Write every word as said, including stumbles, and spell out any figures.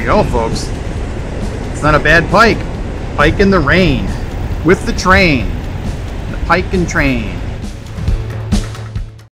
go, folks. It's not a bad pike. Pike in the rain. With the train. The pike and train.